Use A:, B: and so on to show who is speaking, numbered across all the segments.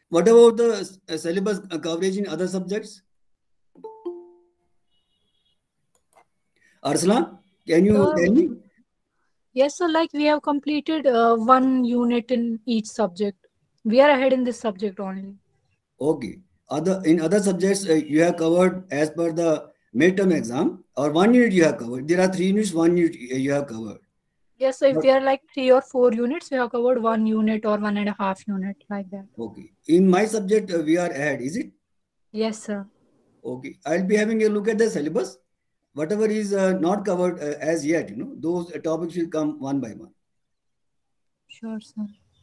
A: What about the syllabus coverage in other subjects? Arslan, can you
B: So
A: tell me?
B: yes, so like we have completed one unit in each subject. We are ahead in this subject only.
A: Okay. In other subjects, you have covered as per the midterm exam, or one unit you have covered. There are 3 units, one unit you have covered.
B: Yes, so if
A: But
B: there are like 3 or 4 units, we have covered 1 unit or 1.5 unit like that.
A: okay. In my subject, we are ahead. Is it?
B: Yes, sir.
A: Okay. I'll be having a look at the syllabus. Whatever is not covered as yet, those topics will come one by one.
B: Sure, sir.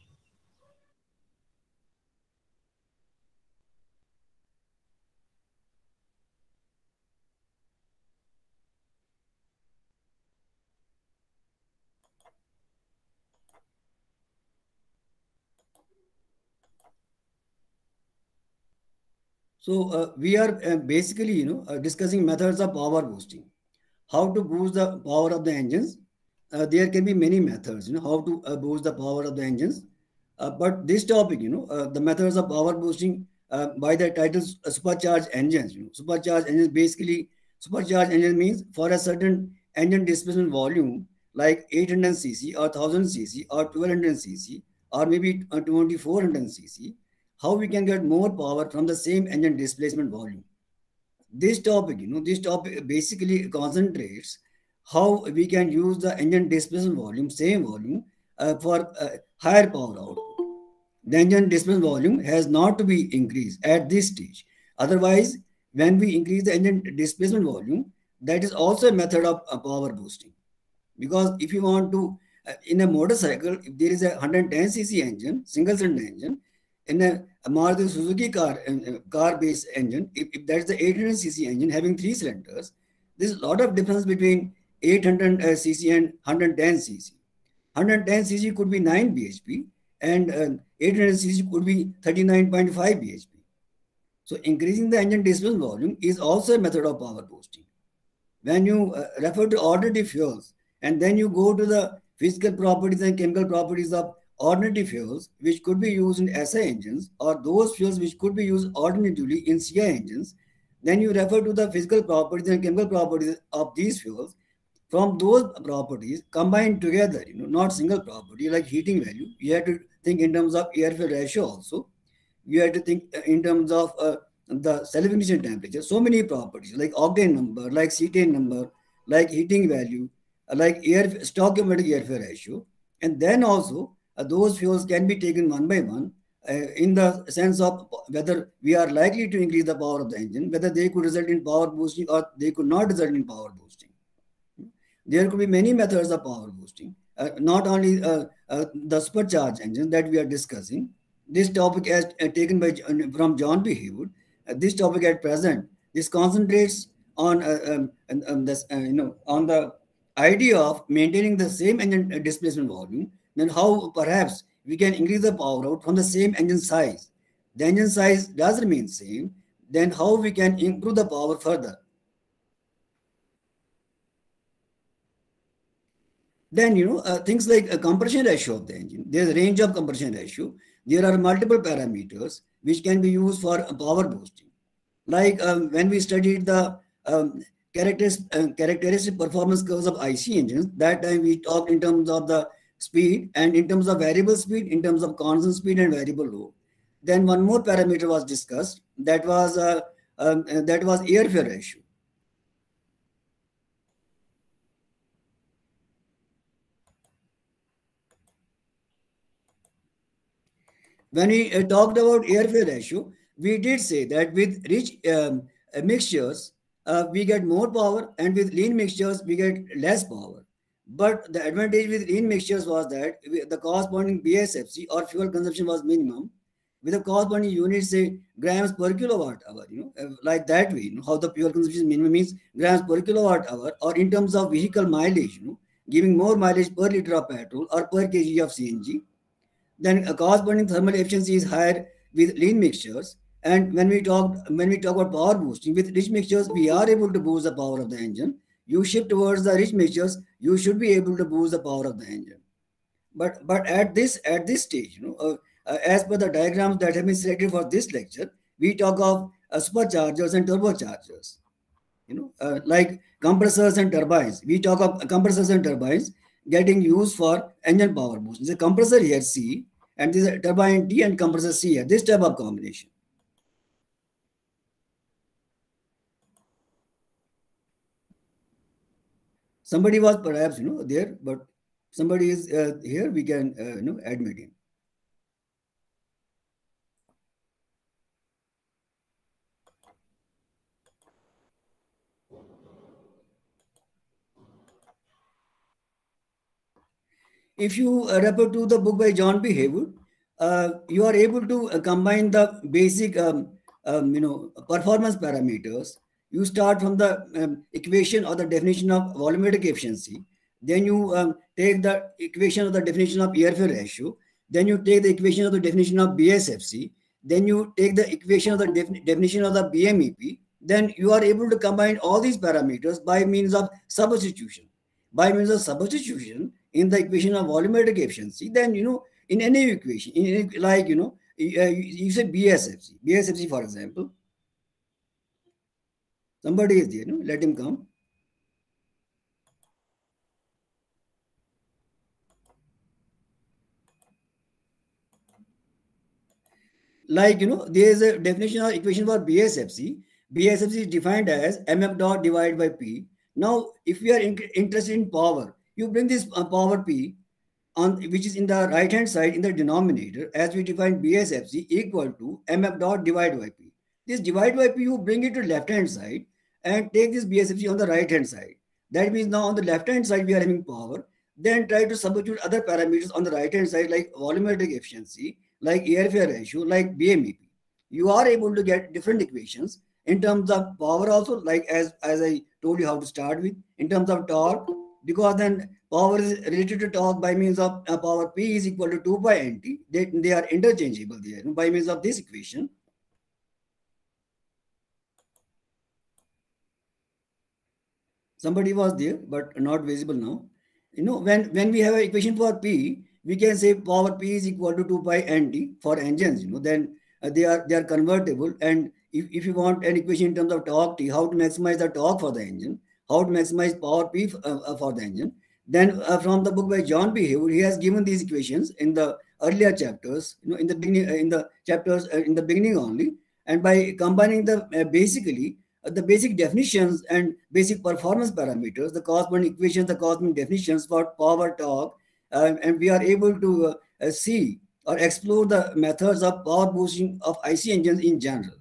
A: So we are basically, discussing methods of power boosting. How to boost the power of the engines. There can be many methods, how to boost the power of the engines. But this topic, the methods of power boosting by the titles supercharged engines. Supercharged engines basically, supercharged engine means for a certain engine displacement volume like 800 cc or 1000 cc or 1200 cc or maybe 2400 cc, how we can get more power from the same engine displacement volume. This topic basically concentrates how we can use the engine displacement volume, same volume, for higher power output. The engine displacement volume has not to be increased at this stage. Otherwise, when we increase the engine displacement volume, that is also a method of power boosting. Because if you want to, in a motorcycle, if there is a 110 cc engine, single cylinder engine, in a Maruti Suzuki car based engine, if that's the 800 cc engine having 3 cylinders, there's a lot of difference between 800 cc and 110 cc. 110 cc could be 9 bhp and 800 cc could be 39.5 bhp. So increasing the engine displacement volume is also a method of power boosting. When you refer to alternative fuels and then you go to the physical properties and chemical properties of alternative fuels which could be used in SI engines or those fuels which could be used alternatively in CI engines, then you refer to the physical properties and chemical properties of these fuels. From those properties combined together, not single property like heating value, you have to think in terms of air fuel ratio also. You have to think in terms of the self-ignition temperature. So many properties like octane number, like cetane number, like heating value, like air stoichiometric air fuel ratio, and then also those fuels can be taken one by one in the sense of whether we are likely to increase the power of the engine, whether they could result in power boosting or they could not result in power boosting. There could be many methods of power boosting, not only the supercharged engine that we are discussing. This topic as taken by from John B. Haywood. This topic at present, this concentrates on this, on the idea of maintaining the same engine displacement volume. Then how perhaps we can increase the power out from the same engine size. The engine size does remain same. Then how we can improve the power further. Then, things like a compression ratio of the engine. There's a range of compression ratio. There are multiple parameters which can be used for power boosting. Like when we studied the characteristic performance curves of IC engines, that time we talked in terms of the speed and in terms of variable speed, in terms of constant speed and variable load. Then one more parameter was discussed. That was air fuel ratio. When we talked about air fuel ratio, we did say that with rich mixtures, we get more power, and with lean mixtures, we get less power. But the advantage with lean mixtures was that the corresponding BSFC or fuel consumption was minimum, with a corresponding unit, say grams per kilowatt hour, like that way, how the fuel consumption minimum means grams per kilowatt hour, or in terms of vehicle mileage, giving more mileage per liter of petrol or per kg of CNG. Then a corresponding thermal efficiency is higher with lean mixtures. And when we talk about power boosting with rich mixtures, we are able to boost the power of the engine. You shift towards the rich mixtures, you should be able to boost the power of the engine. But at this stage, as per the diagrams that have been selected for this lecture, we talk of superchargers and turbochargers. Like compressors and turbines. We talk of compressors and turbines getting used for engine power boost. There's a compressor here C, and there's a turbine T and compressor C here. This type of combination. Somebody was perhaps there, but somebody is here. We can admit him. If you refer to the book by John B. Haywood, you are able to combine the basic, performance parameters. You start from the equation or the definition of volumetric efficiency. Then you take the equation of the definition of airfare ratio. Then you take the equation of the definition of BSFC. Then you take the equation of the definition of the BMEP. Then you are able to combine all these parameters by means of substitution. By means of substitution, in the equation of volumetric efficiency, then in any equation, like you say BSFC for example. Somebody is there, let him come. Like there is a definition of equation for BSFC. BSFC is defined as mf dot divided by P. Now if we are interested in power, you bring this power P on, which is in the right hand side in the denominator, as we define BSFC equal to mf dot divided by P. This divide by P, you bring it to left hand side and take this BSFC on the right hand side. That means now on the left hand side we are having power. Then try to substitute other parameters on the right hand side like volumetric efficiency, like airfare ratio, like BMEP. You are able to get different equations in terms of power also, like as I told you how to start with, in terms of torque, because then power is related to torque by means of power P is equal to 2 pi nt. They are interchangeable there by means of this equation. Somebody was there, but not visible now. When we have an equation for P, we can say power P is equal to 2 pi nt for engines. Then they are convertible. And if you want an equation in terms of torque T, how to maximize the torque for the engine, how to maximize power P for the engine, then from the book by John B. Haywood, he has given these equations in the earlier chapters, in the beginning, in the chapters in the beginning only. And by combining the basically the basic definitions and basic performance parameters, the corresponding equations, the corresponding definitions for power, torque, and we are able to see or explore the methods of power boosting of IC engines in general.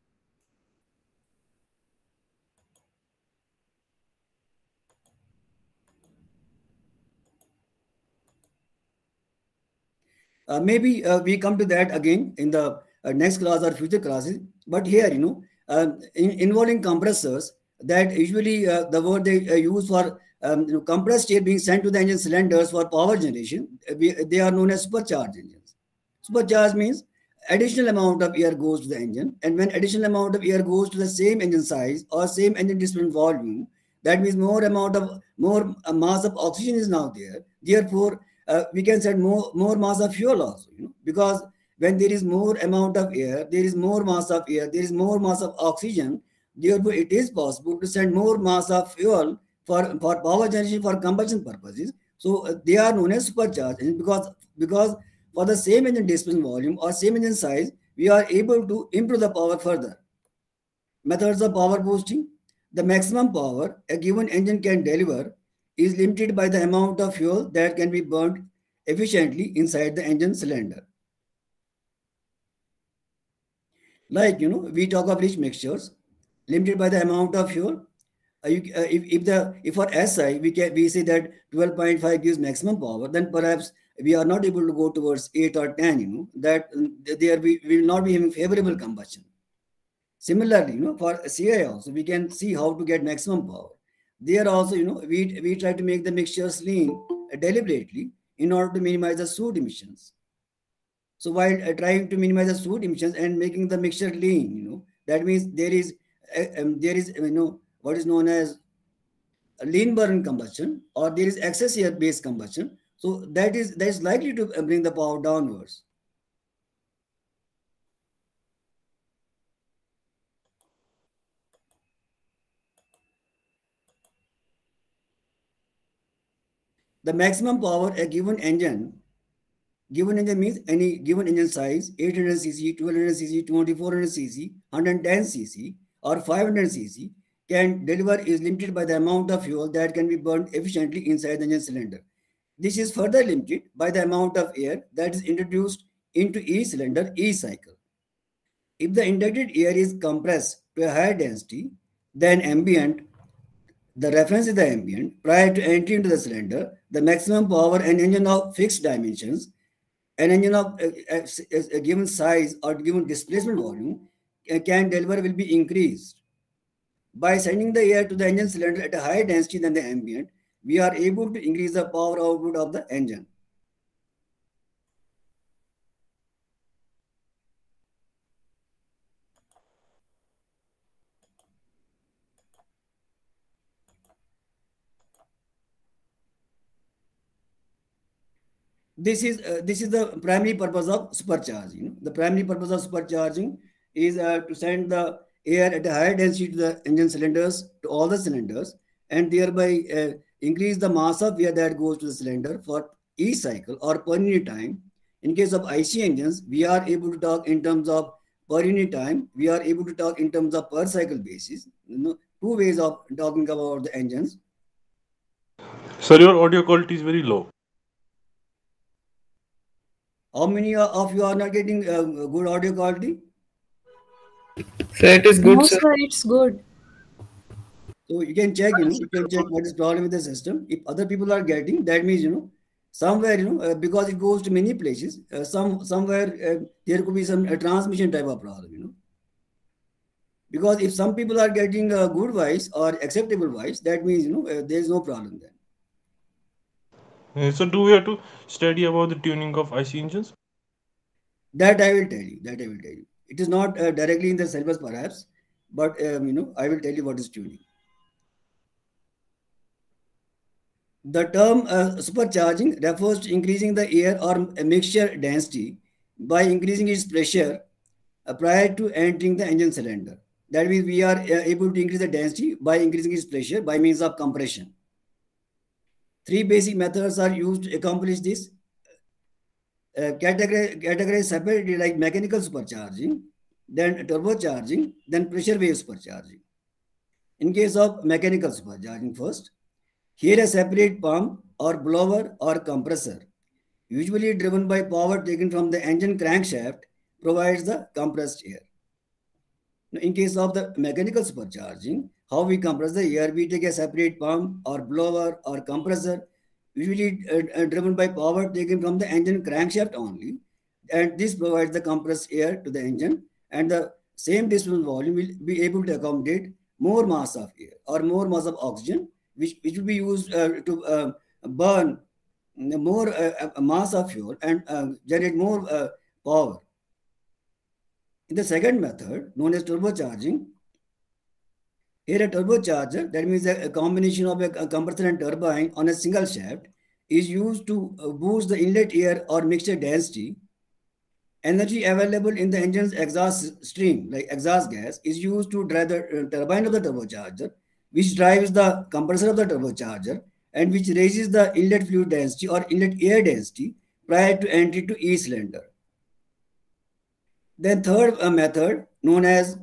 A: Maybe we come to that again in the next class or future classes. But here, involving compressors, that usually the word they use for compressed air being sent to the engine cylinders for power generation, they are known as supercharged engines. Supercharged means additional amount of air goes to the engine, and when additional amount of air goes to the same engine size or same engine displacement volume, that means more mass of oxygen is now there. Therefore, we can set more mass of fuel also, because when there is more amount of air, there is more mass of air, there is more mass of oxygen. Therefore, it is possible to send more mass of fuel for power generation for combustion purposes. So they are known as supercharged because for the same engine displacement volume or same engine size, we are able to improve the power further. Methods of power boosting. The maximum power a given engine can deliver is limited by the amount of fuel that can be burned efficiently inside the engine cylinder. Like, we talk of rich mixtures, limited by the amount of fuel. If for SI we say that 12.5 gives maximum power, then perhaps we are not able to go towards 8 or 10. That there we will not be having favorable combustion. Similarly, for CI also we can see how to get maximum power. There also, we try to make the mixtures lean deliberately in order to minimize the soot emissions. So while trying to minimize the soot emissions and making the mixture lean, that means there is what is known as lean burn combustion, or there is excess air based combustion. So that is likely to bring the power downwards. The maximum power a given engine means any given engine size, 800 cc, 1200 cc, 2400 cc, 110 cc, or 500 cc, can deliver is limited by the amount of fuel that can be burned efficiently inside the engine cylinder. This is further limited by the amount of air that is introduced into each cylinder each cycle. If the injected air is compressed to a higher density than ambient, the reference is the ambient, prior to entry into the cylinder, the maximum power an engine of fixed dimensions, an engine of a given size or given displacement volume can deliver will be increased. By sending the air to the engine cylinder at a higher density than the ambient, we are able to increase the power output of the engine. This is the primary purpose of supercharging. The primary purpose of supercharging is to send the air at a higher density to the engine cylinders, to all the cylinders, and thereby increase the mass of air that goes to the cylinder for each cycle or per unit time. In case of IC engines, we are able to talk in terms of per unit time. We are able to talk in terms of per cycle basis. Two ways of talking about the engines.
C: Sir, your audio quality is very low.
A: How many of you are not getting good audio quality?
D: Sir, it is good,
B: No,
D: sir.
B: sir, it's good.
A: So you can check, you can check what is problem with the system. If other people are getting, that means, somewhere, because it goes to many places, somewhere there could be some transmission type of problem, Because if some people are getting a good voice or acceptable voice, that means, there is no problem then.
C: So, do we have to study about the tuning of IC engines?
A: That I will tell you. That I will tell you. It is not directly in the syllabus, perhaps, but I will tell you what is tuning. The term supercharging refers to increasing the air or a mixture density by increasing its pressure prior to entering the engine cylinder. That means we are able to increase the density by increasing its pressure by means of compression. Three basic methods are used to accomplish this. Categorized separately like mechanical supercharging, then turbocharging, then pressure wave supercharging. In case of mechanical supercharging first, here a separate pump or blower or compressor, usually driven by power taken from the engine crankshaft, provides the compressed air. Now, in case of the mechanical supercharging, how we compress the air, we take a separate pump or blower or compressor, usually driven by power taken from the engine crankshaft only, and this provides the compressed air to the engine, and the same displacement volume will be able to accommodate more mass of air or more mass of oxygen, which will be used to burn more mass of fuel and generate more power. In the second method, known as turbocharging, here a turbocharger, that means a combination of a compressor and turbine on a single shaft, is used to boost the inlet air or mixture density. Energy available in the engine's exhaust stream, like exhaust gas, is used to drive the turbine of the turbocharger, which drives the compressor of the turbocharger, and which raises the inlet fluid density or inlet air density prior to entry to each cylinder. Then third method, known as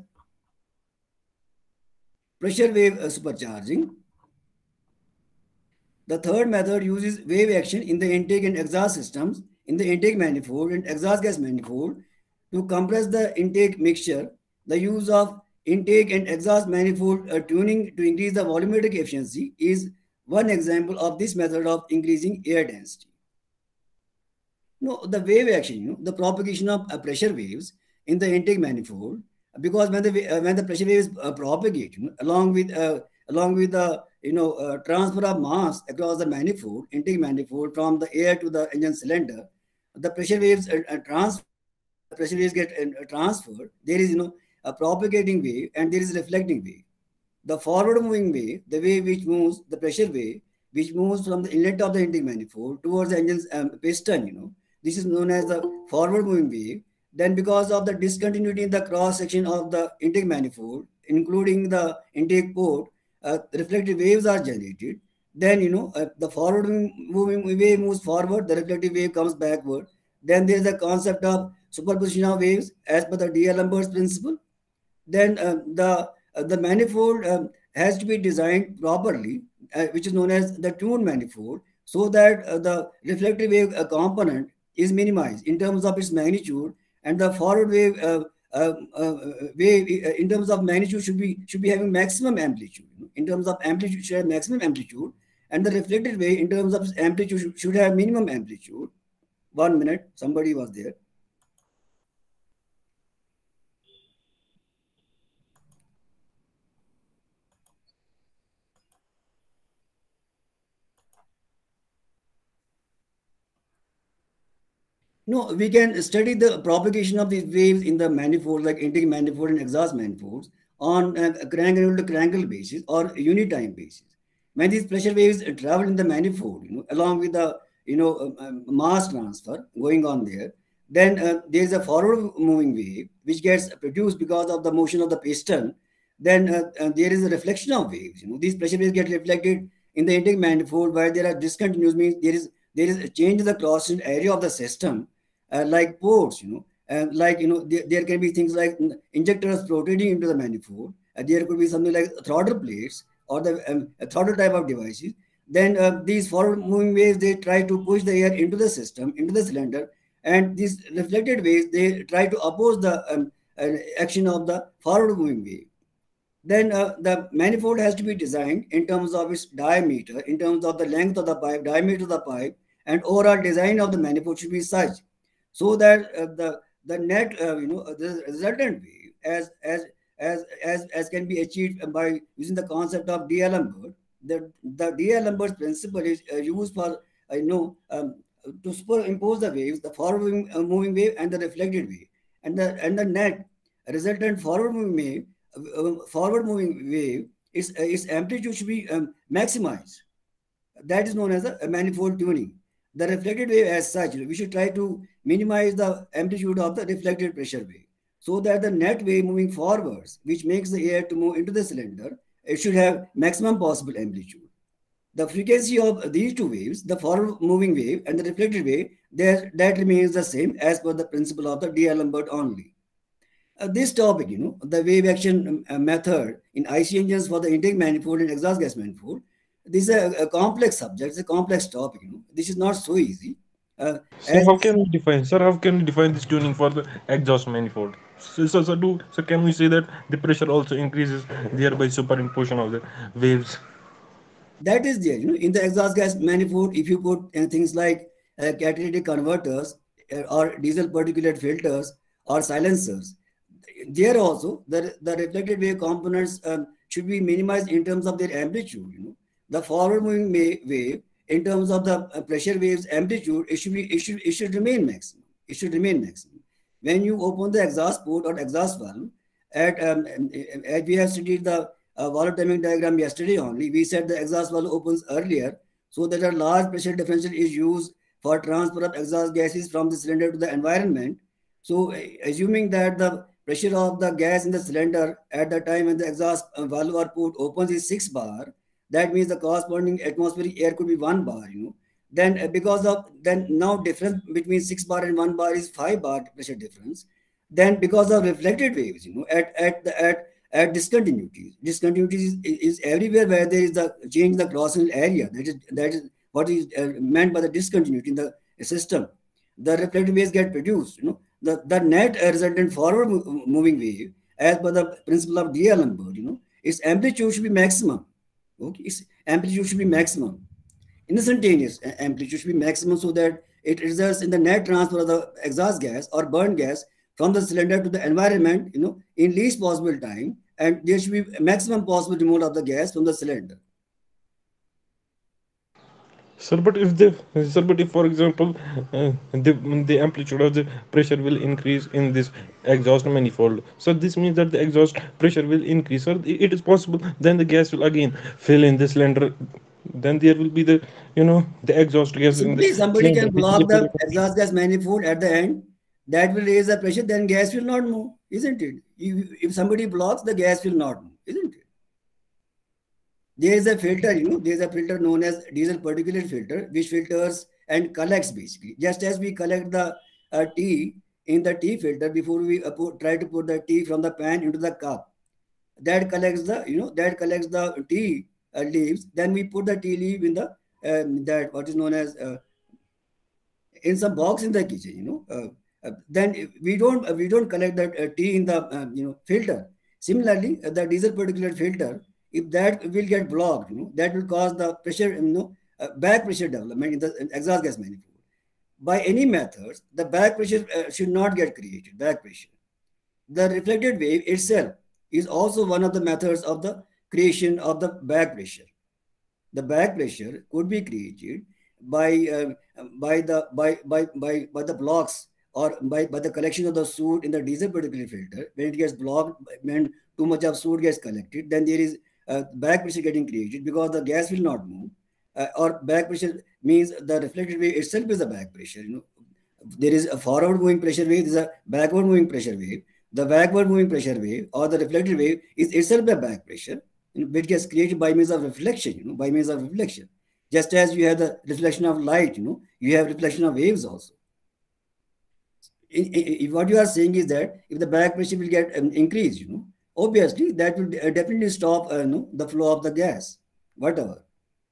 A: pressure wave supercharging. The third method uses wave action in the intake and exhaust systems, in the intake manifold and exhaust gas manifold to compress the intake mixture. The use of intake and exhaust manifold tuning to increase the volumetric efficiency is one example of this method of increasing air density. The wave action, the propagation of pressure waves in the intake manifold, because when the pressure waves propagate, along with the transfer of mass across the manifold, intake manifold from the air to the engine cylinder, the pressure waves get transferred. There is a propagating wave and there is a reflecting wave. The forward moving wave, the wave which moves, the pressure wave which moves from the inlet of the intake manifold towards the engine's piston, this is known as the forward moving wave. Then because of the discontinuity in the cross section of the intake manifold, including the intake port, reflected waves are generated. Then the forward moving wave moves forward, the reflective wave comes backward. Then there is the concept of superposition of waves as per the D'Alembert's principle. Then the manifold has to be designed properly, which is known as the tuned manifold, so that the reflective wave component is minimized in terms of its magnitude, and the forward wave in terms of magnitude should be having maximum amplitude. In terms of amplitude, should have maximum amplitude, and the reflected wave in terms of its amplitude should have minimum amplitude. 1 minute, somebody was there. No, we can study the propagation of these waves in the manifold, like intake manifold and exhaust manifolds, on a crank to crankle basis or unitime basis. When these pressure waves travel in the manifold, along with the mass transfer going on there, then there is a forward moving wave which gets produced because of the motion of the piston. Then there is a reflection of waves. These pressure waves get reflected in the intake manifold, while there are discontinuous, means there is a change in the cross area of the system, like ports, like there can be things like injectors rotating into the manifold. There could be something like throttle plates or the throttle type of devices. Then these forward moving waves, they try to push the air into the system, into the cylinder, and these reflected waves, they try to oppose the action of the forward moving wave. Then the manifold has to be designed in terms of its diameter, in terms of the length of the pipe, diameter of the pipe, and overall design of the manifold should be such so that the net the resultant wave as can be achieved by using the concept of D'Alembert. The D'Alembert's principle is used for to superimpose the waves, the forward moving wave and the reflected wave, and the net resultant forward moving wave, its amplitude should be maximized. That is known as a manifold tuning. The reflected wave as such, we should try to minimize the amplitude of the reflected pressure wave so that the net wave moving forwards, which makes the air to move into the cylinder, it should have maximum possible amplitude. The frequency of these two waves, the forward moving wave and the reflected wave, that remains the same as per the principle of the D'Alembert only. This topic, the wave action method in IC engines for the intake manifold and exhaust gas manifold, this is a complex subject, it's a complex topic. This is not so easy.
C: So how can we define, sir? How can we define this tuning for the exhaust manifold? So can we say that the pressure also increases, thereby superimposition of the waves?
A: That is there. In the exhaust gas manifold, if you put things like catalytic converters or diesel particulate filters or silencers, there also the reflected wave components should be minimized in terms of their amplitude. The forward moving wave in terms of the pressure waves amplitude, it should remain maximum. It should remain maximum. When you open the exhaust port or exhaust valve, as we have studied the valve timing diagram yesterday only, we said the exhaust valve opens earlier so that a large pressure differential is used for transfer of exhaust gases from the cylinder to the environment. So assuming that the pressure of the gas in the cylinder at the time when the exhaust valve or port opens is 6 bar, that means the corresponding atmospheric air could be 1 bar. Then then now difference between 6 bar and 1 bar is 5 bar pressure difference. Then because of reflected waves, at discontinuities is everywhere where there is the change in the cross-section area. That is what is meant by the discontinuity in the system. The reflected waves get produced. The net resultant forward moving wave, as per the principle of D'Alembert, its amplitude should be maximum. Okay, its amplitude should be maximum. Instantaneous amplitude should be maximum so that it results in the net transfer of the exhaust gas or burn gas from the cylinder to the environment, in least possible time, and there should be maximum possible removal of the gas from the cylinder.
C: Sir, but if for example, the amplitude of the pressure will increase in this exhaust manifold, so this means that the exhaust pressure will increase. Or it is possible then the gas will again fill in the cylinder. Then there will be the exhaust gas in the
A: Simply, somebody
C: cylinder.
A: can block the exhaust gas manifold at the end. That will raise the pressure. Then gas will not move, isn't it? If somebody blocks, the gas will not move, isn't it? There is a filter, there is a filter known as diesel particulate filter, which filters and collects basically. Just as we collect the tea in the tea filter before we try to put the tea from the pan into the cup, that collects the tea leaves. Then we put the tea leaf in the that what is known as in some box in the kitchen. Then we don't collect that tea in the filter. Similarly, the diesel particulate filter, if that will get blocked, that will cause the pressure, back pressure development in the exhaust gas manifold. By any methods, the back pressure should not get created. Back pressure. The reflected wave itself is also one of the methods of the creation of the back pressure. The back pressure could be created by the blocks or by the collection of the soot in the diesel particulate filter. When it gets blocked, when too much of soot gets collected, then there is back pressure getting created because the gas will not move. Or back pressure means the reflected wave itself is a back pressure. There is a forward moving pressure wave, there is a backward moving pressure wave. The backward moving pressure wave or the reflected wave is itself a back pressure, which gets created by means of reflection, by means of reflection. Just as you have the reflection of light, you have reflection of waves also. What you are saying is that if the back pressure will get increased, obviously that will definitely stop the flow of the gas, whatever.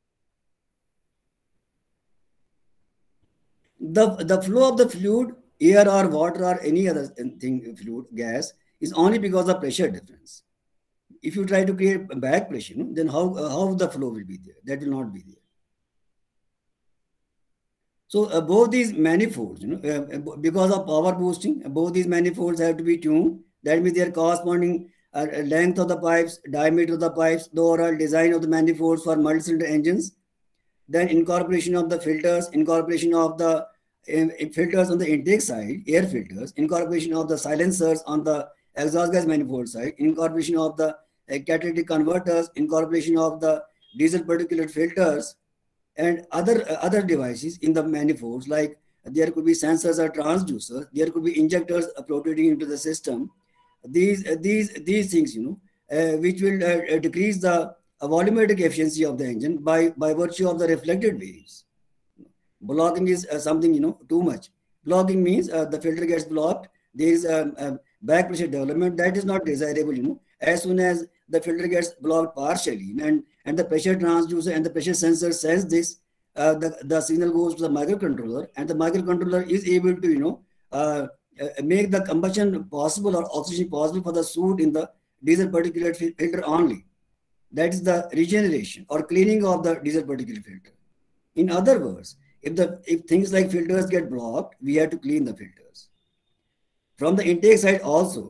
A: The flow of the fluid, air or water or any other thing, fluid, gas, is only because of pressure difference. If you try to create back pressure, then how the flow will be there? That will not be there. So both these manifolds, because of power boosting, both these manifolds have to be tuned. That means their corresponding length of the pipes, diameter of the pipes, the overall design of the manifolds for multi-cylinder engines, then incorporation of the filters, incorporation of the filters on the intake side, air filters, incorporation of the silencers on the exhaust gas manifold side, incorporation of the catalytic converters, incorporation of the diesel particulate filters, and other devices in the manifolds, like there could be sensors or transducers, there could be injectors rotating into the system. These things, which will decrease the volumetric efficiency of the engine by virtue of the reflected waves. Blocking is something, too much. Blocking means the filter gets blocked. There is a back pressure development that is not desirable. As soon as the filter gets blocked partially and the pressure transducer and the pressure sensor sense this, the signal goes to the microcontroller, and the microcontroller is able to make the combustion possible or oxidation possible for the soot in the diesel particulate filter only. That is the regeneration or cleaning of the diesel particulate filter. In other words, if things like filters get blocked, we have to clean the filters. From the intake side also,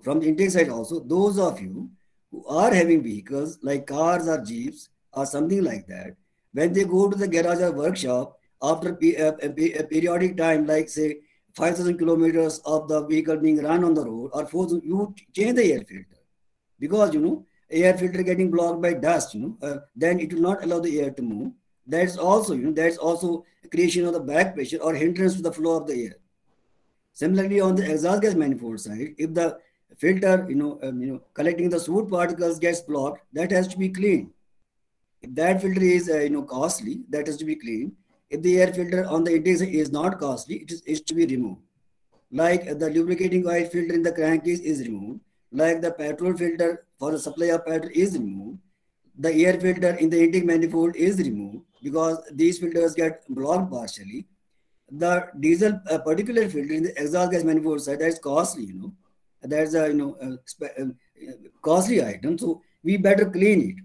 A: those of you who are having vehicles like cars or jeeps or something like that, when they go to the garage or workshop after a periodic time, like say 5,000 kilometers of the vehicle being run on the road, or 4,000, you change the air filter, because air filter getting blocked by dust, then it will not allow the air to move. That's also creation of the back pressure or hindrance to the flow of the air. Similarly, on the exhaust gas manifold side, if the filter, collecting the soot particles gets blocked, that has to be cleaned. If that filter is, costly, that has to be cleaned. If the air filter on the intake side is not costly, it is to be removed. Like the lubricating oil filter in the crankcase is removed. Like the petrol filter for the supply of petrol is removed. The air filter in the intake manifold is removed because these filters get blocked partially. The diesel particulate filter in the exhaust gas manifold side, that's costly, that's a costly item. So we better clean it.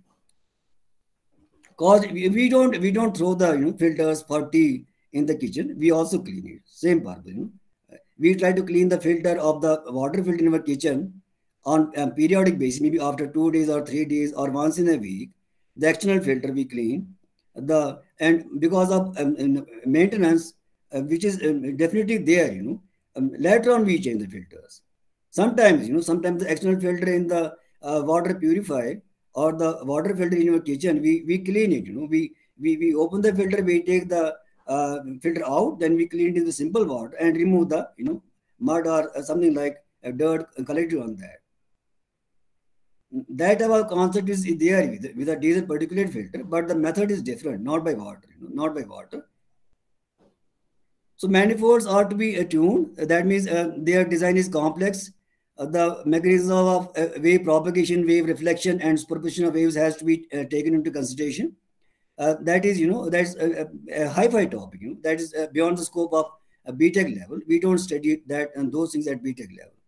A: Cause we don't throw the filters for tea in the kitchen. We also clean it. Same purpose. We try to clean the filter of the water filter in our kitchen on a periodic basis, maybe after 2 days or 3 days or once in a week. The external filter we clean. And because of maintenance, which is definitely there, later on we change the filters. Sometimes the external filter in the water purifier or the water filter in your kitchen, we clean it. We open the filter, we take the filter out, then we clean it in the simple water and remove the mud or something like dirt collected on that. that our concept is there with a diesel particulate filter, but the method is different, not by water, not by water. So manifolds are to be tuned. That means their design is complex. The mechanism of wave propagation, wave reflection, and superposition of waves has to be taken into consideration. That is, that's a hi-fi topic. That is beyond the scope of a BTech level. We don't study that and those things at BTech level.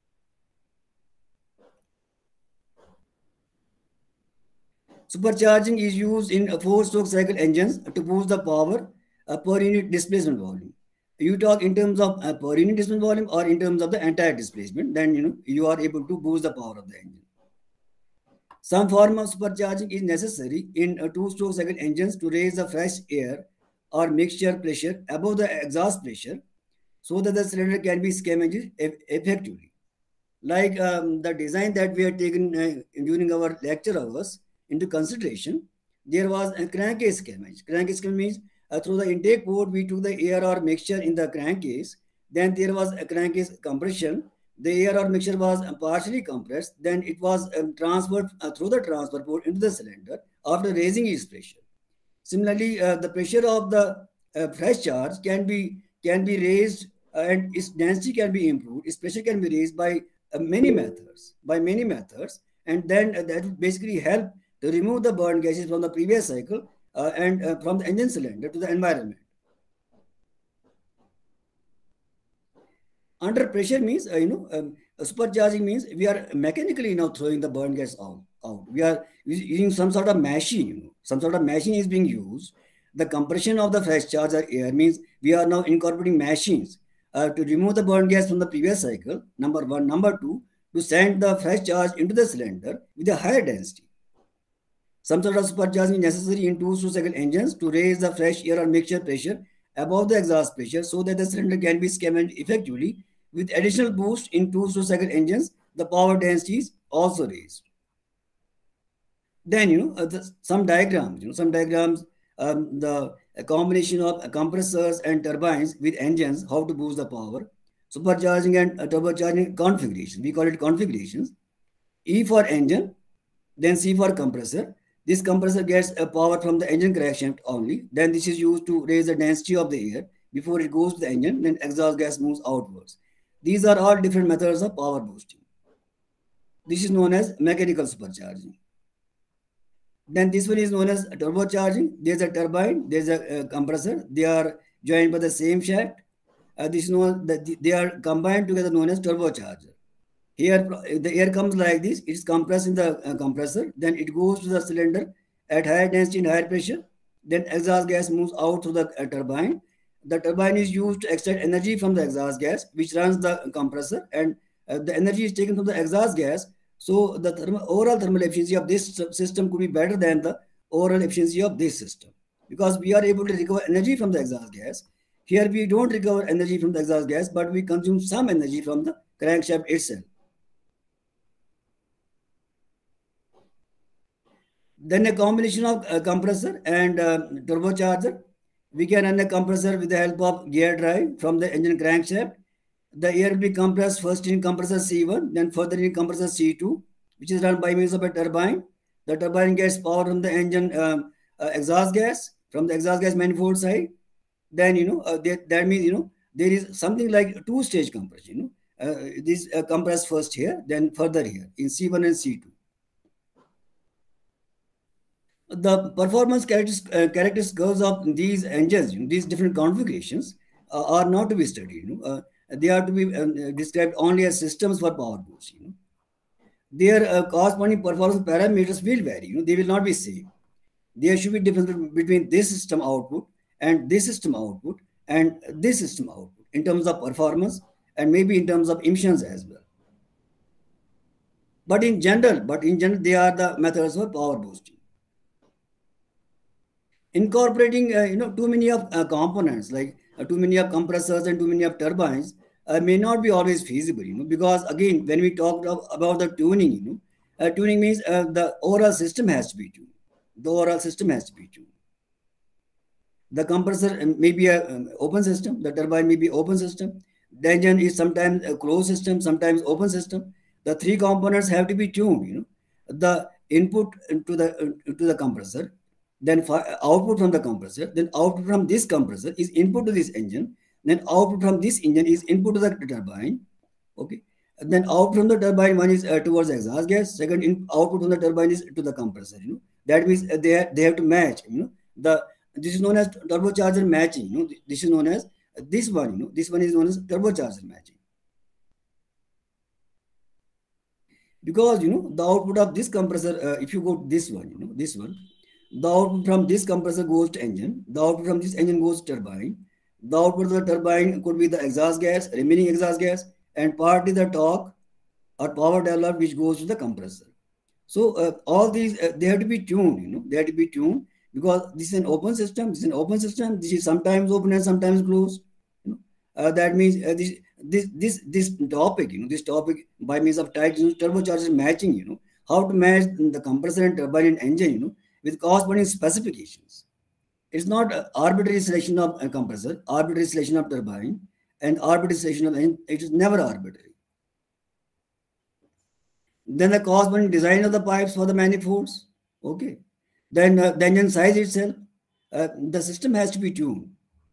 A: Supercharging is used in 4-stroke cycle engines to boost the power per unit displacement volume. You talk in terms of per unit displacement volume or in terms of the entire displacement, then you are able to boost the power of the engine. Some form of supercharging is necessary in 2-stroke cycle engines to raise the fresh air or mixture pressure above the exhaust pressure so that the cylinder can be scavenged effectively. Like the design that we had taken during our lecture hours into consideration, there was a crankcase scavenge. Crankcase scavenge means through the intake port, we took the air or mixture in the crankcase. Then there was a crankcase compression. The air or mixture was partially compressed. Then it was transferred through the transfer port into the cylinder after raising its pressure. Similarly, the pressure of the fresh charge can be raised and its density can be improved. Its pressure can be raised by many methods. And then that basically help to remove the burn gases from the previous cycle and from the engine cylinder to the environment. Under pressure means, supercharging means we are mechanically now throwing the burn gas out. We are using some sort of machine, some sort of machine is being used. The compression of the fresh charge or air means we are now incorporating machines to remove the burn gas from the previous cycle, number one. Number two, to send the fresh charge into the cylinder with a higher density. Some sort of supercharging is necessary in 2-stroke cycle engines to raise the fresh air or mixture pressure above the exhaust pressure so that the cylinder can be scavenged effectively. With additional boost in 2-stroke cycle engines, the power density is also raised. Then, some diagrams, the combination of compressors and turbines with engines, how to boost the power, supercharging and turbocharging configurations. We call it configurations. E for engine, then C for compressor. This compressor gets a power from the engine crankshaft only. Then this is used to raise the density of the air before it goes to the engine. Then exhaust gas moves outwards. These are all different methods of power boosting. This is known as mechanical supercharging. Then this one is known as turbocharging. There's a turbine, there's a compressor. They are joined by the same shaft. This is known that they are combined together, known as turbocharger. Here, the air comes like this. It's compressed in the compressor. Then it goes to the cylinder at higher density and higher pressure. Then exhaust gas moves out through the turbine. The turbine is used to extract energy from the exhaust gas, which runs the compressor. And the energy is taken from the exhaust gas. So the overall thermal efficiency of this system could be better than the overall efficiency of this system. Because we are able to recover energy from the exhaust gas. Here we don't recover energy from the exhaust gas, but we consume some energy from the crankshaft itself. Then a combination of a compressor and turbocharger. We can run a compressor with the help of gear drive from the engine crankshaft. The air will be compressed first in compressor C1, then further in compressor C2, which is run by means of a turbine. The turbine gets power from the engine exhaust gas, from the exhaust gas manifold side. Then, that means, there is something like two-stage compression. This compress first here, then further here in C1 and C2. The performance characteristics curves of these engines, these different configurations are not to be studied. They are to be described only as systems for power boost. Their corresponding performance parameters will vary. They will not be same. There should be difference between this system output and this system output and this system output in terms of performance and maybe in terms of emissions as well. But in general, they are the methods for power boosting. Incorporating, too many of components, like too many of compressors and too many of turbines may not be always feasible, because again, when we talk about the tuning, tuning means the overall system has to be tuned. The compressor may be an open system. The turbine may be open system. The engine is sometimes a closed system, sometimes open system. The three components have to be tuned, the input to the compressor, then output from the compressor, then output from this compressor is input to this engine, then output from this engine is input to the turbine. Okay, and then out from the turbine, one is towards exhaust gas, second output from the turbine is to the compressor. That means they have to match. This is known as turbocharger matching. This is known as this one. This one is known as turbocharger matching. Because the output of this compressor, if you go to this one, this one, the output from this compressor goes to engine, the output from this engine goes to turbine, the output of the turbine could be the exhaust gas, remaining exhaust gas, and partly the torque or power developed which goes to the compressor. So all these they have to be tuned. They have to be tuned, because this is an open system. This is an open system. This is sometimes open and sometimes closed. That means this topic, this topic by means of tight turbocharger matching, how to match the compressor and turbine and engine, with corresponding specifications. It's not arbitrary selection of a compressor, arbitrary selection of turbine, and arbitrary selection of engine. It is never arbitrary. Then the corresponding design of the pipes for the manifolds. Okay. Then the engine size itself. The system has to be tuned.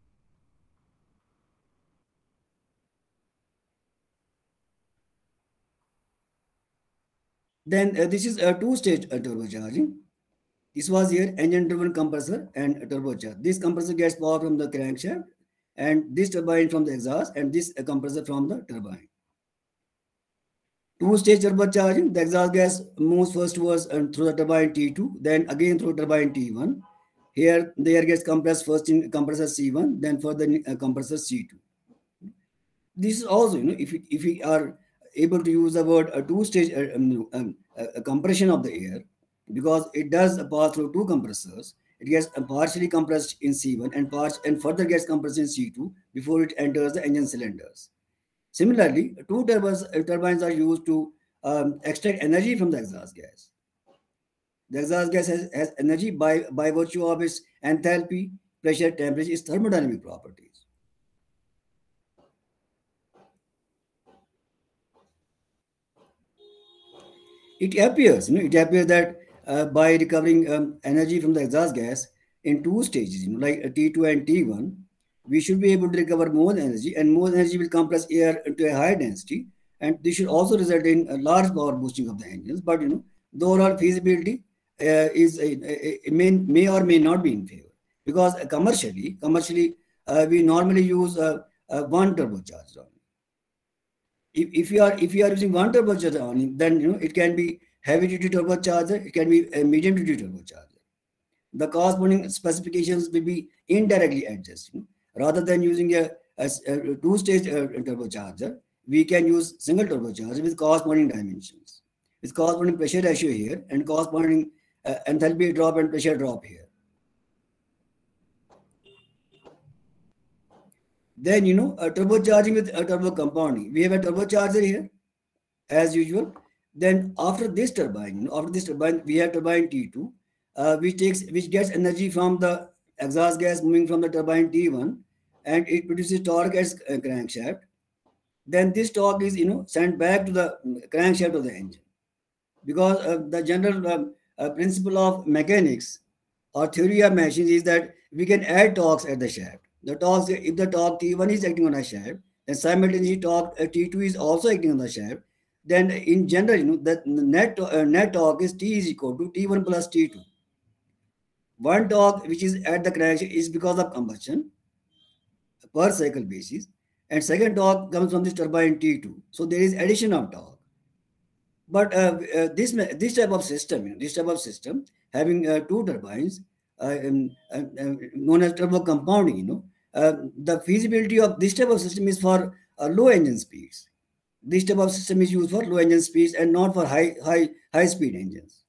A: Then this is a two-stage turbocharging. This was here engine-driven compressor and turbocharger. This compressor gets power from the crankshaft, and this turbine from the exhaust, and this compressor from the turbine. Two-stage turbocharging, the exhaust gas moves first towards through the turbine T2, then again through turbine T1. Here the air gets compressed first in compressor C1, then further in compressor C2. This is also, if we are able to use the word a two-stage compression of the air, because it does pass through two compressors. It gets partially compressed in C1 and further gets compressed in C2 before it enters the engine cylinders. Similarly, two turbines are used to extract energy from the exhaust gas. The exhaust gas has energy by virtue of its enthalpy, pressure, temperature, its thermodynamic properties. It appears that by recovering energy from the exhaust gas in two stages, like T2 and T1, we should be able to recover more energy, and more energy will compress air to a higher density, and this should also result in a large power boosting of the engines. But the overall feasibility is may or may not be in favor, because commercially we normally use one turbocharger only. If you are using one turbocharger only, then it can be heavy duty turbocharger, it can be a medium duty turbocharger. The corresponding specifications will be indirectly adjusted. Rather than using a two-stage turbocharger, we can use single turbocharger with corresponding dimensions, with corresponding pressure ratio here and corresponding enthalpy drop and pressure drop here. Then turbocharging with a turbo compounding. We have a turbocharger here, as usual. Then after this turbine, we have turbine T2, which gets energy from the exhaust gas moving from the turbine T1, and it produces torque as a crankshaft. Then this torque is sent back to the crankshaft of the engine, because the general principle of mechanics or theory of machines is that we can add torques at the shaft. The torque, if the torque T1 is acting on a shaft, then simultaneously torque T2 is also acting on the shaft. Then in general, the net torque is T is equal to T1 plus T2. One torque which is at the crankshaft is because of combustion per cycle basis, and second torque comes from this turbine T2. So there is addition of torque. But this type of system, having two turbines, known as turbo compounding, the feasibility of this type of system is for low engine speeds. This type of system is used for low engine speeds and not for high speed engines.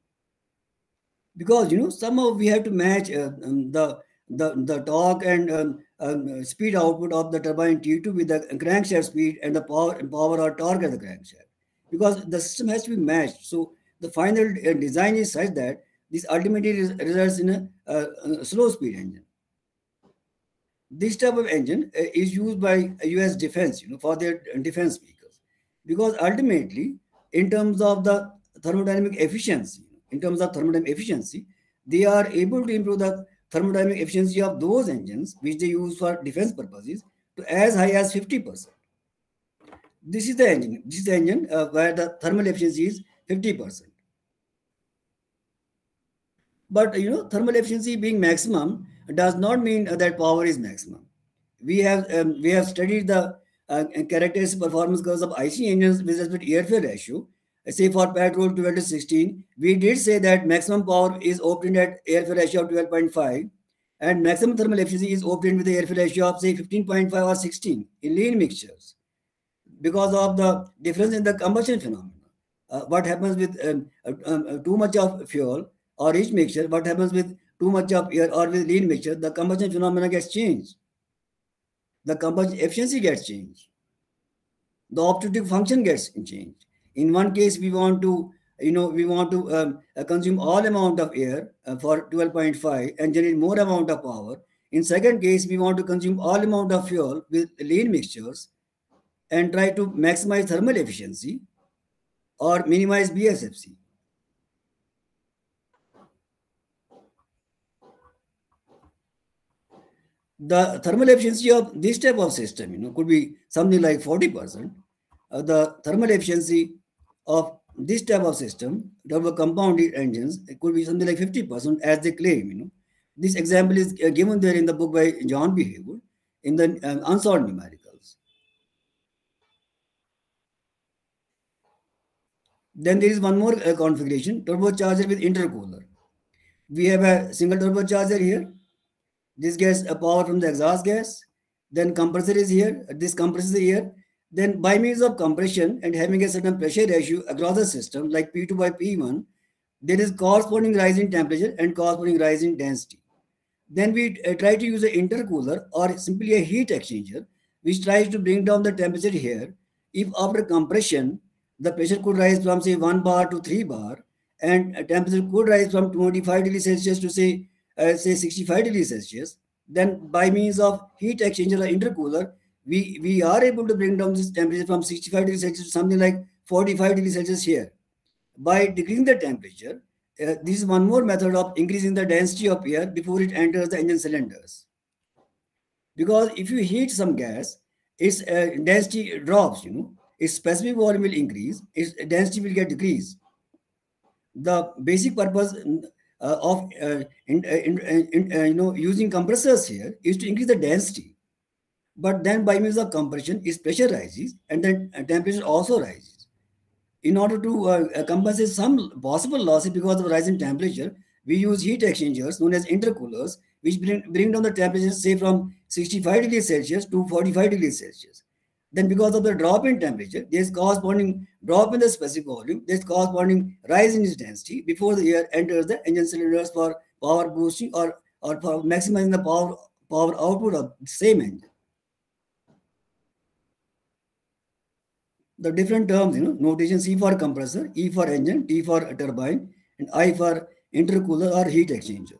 A: Because somehow we have to match the torque and speed output of the turbine T2 with the crankshaft speed and the power or torque of the crankshaft, because the system has to be matched. So the final design is such that this ultimately results in a slow speed engine. This type of engine is used by US defense, for their defense vehicles, because ultimately, in terms of the thermodynamic efficiency. In terms of thermodynamic efficiency, they are able to improve the thermodynamic efficiency of those engines which they use for defense purposes to as high as 50%. This is the engine. This is the engine where the thermal efficiency is 50%. But thermal efficiency being maximum does not mean that power is maximum. We have studied the characteristic performance curves of IC engines with respect to air-fuel ratio. Say for petrol 12:16, we did say that maximum power is obtained at air-fuel ratio of 12.5, and maximum thermal efficiency is obtained with the air-fuel ratio of say 15.5 or 16 in lean mixtures, because of the difference in the combustion phenomena. What happens with too much of fuel or rich mixture? What happens with too much of air or with lean mixture? The combustion phenomena gets changed. The combustion efficiency gets changed. The operative function gets changed. In one case, we want to consume all amount of air for 12.5 and generate more amount of power. In second case, we want to consume all amount of fuel with lean mixtures and try to maximize thermal efficiency or minimize BSFC. The thermal efficiency of this type of system, could be something like 40%. The thermal efficiency of this type of system, turbo compounded engines, it could be something like 50%, as they claim. This example is given there in the book by John B. Haywood in the unsolved numericals. Then there is one more configuration, turbocharger with intercooler. We have a single turbocharger here. This gets a power from the exhaust gas. Then compressor is here. This compressor is here. Then by means of compression and having a certain pressure ratio across the system, like P2 by P1, there is corresponding rise in temperature and corresponding rise in density. Then we try to use an intercooler or simply a heat exchanger, which tries to bring down the temperature here. If after compression, the pressure could rise from say 1 bar to 3 bar, and temperature could rise from 25 degrees Celsius to say 65 degrees Celsius, then by means of heat exchanger or intercooler, we are able to bring down this temperature from 65 degrees Celsius to something like 45 degrees Celsius here. By decreasing the temperature, this is one more method of increasing the density of air before it enters the engine cylinders. Because if you heat some gas, its density drops, its specific volume will increase, its density will get decreased. The basic purpose of using compressors here is to increase the density. But then by means of compression, its pressure rises and then temperature also rises. In order to compensate some possible losses because of rise in temperature, we use heat exchangers known as intercoolers, which bring down the temperature say from 65 degrees Celsius to 45 degrees Celsius. Then because of the drop in temperature, there is corresponding drop in the specific volume, there is corresponding rise in its density before the air enters the engine cylinders for power boosting or for maximizing the power output of the same engine. The different terms, notation: C for compressor, E for engine, T for turbine, and I for intercooler or heat exchanger.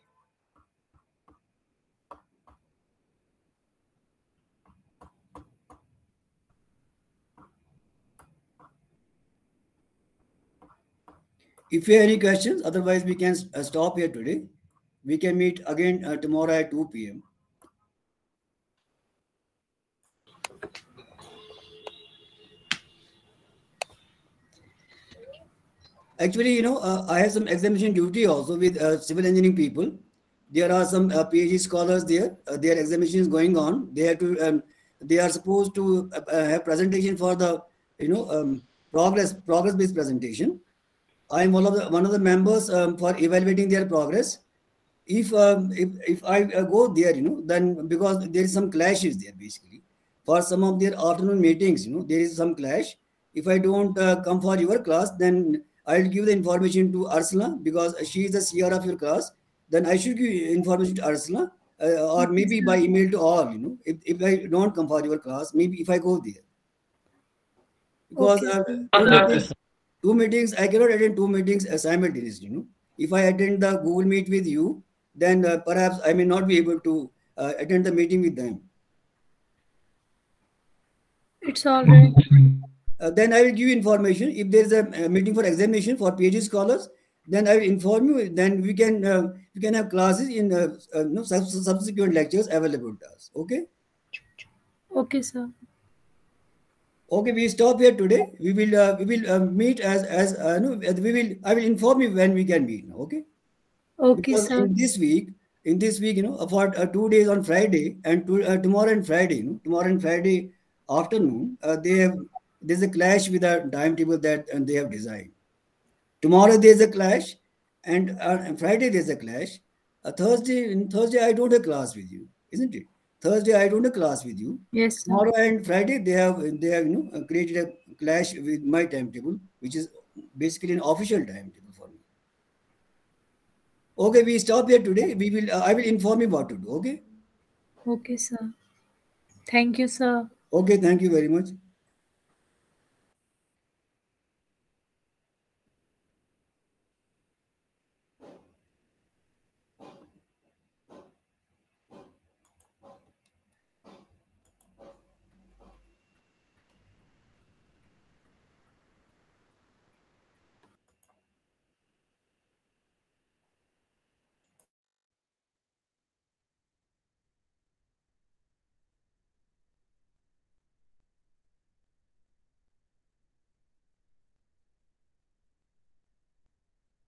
A: If you have any questions, otherwise we can stop here today. We can meet again tomorrow at 2 p.m. Actually, I have some examination duty also with civil engineering people. There are some PhD scholars there. Their examination is going on. They have to. They are supposed to have presentation for the progress-based presentation. I am one of the members for evaluating their progress. If I go there, then because there is some clashes there basically. For some of their afternoon meetings, there is some clash. If I don't come for your class, then I'll give the information to Ursula because she is the CR of your class. Then I should give information to Ursula or maybe by email to all. If I don't come for your class, maybe if I go there. Because two meetings, I cannot attend 2 meetings simultaneously. If I attend the Google Meet with you, then perhaps I may not be able to attend the meeting with them.
B: It's all right.
A: then I will give you information. If there is a meeting for examination for PhD scholars, then I will inform you. Then we can have classes in no, subsequent lectures available to us. Okay.
B: Okay, sir.
A: Okay, we stop here today. We will meet as no, we will I will inform you when we can meet. Now, okay,
B: Okay,
A: because
B: sir.
A: in this week, for 2 days on Friday and tomorrow and Friday, tomorrow and Friday afternoon, there's a clash with the timetable that they have designed. Tomorrow there's a clash, and Friday there's a clash. Thursday I don't have class with you, isn't it? Thursday I don't have class with you.
B: Yes, sir.
A: Tomorrow and Friday they have created a clash with my timetable, which is basically an official timetable for me. Okay, we stop here today. We will I will inform you what to do. Okay.
B: Okay, sir. Thank you, sir.
A: Okay. Thank you very much.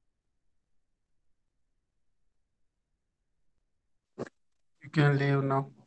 D: You can leave now.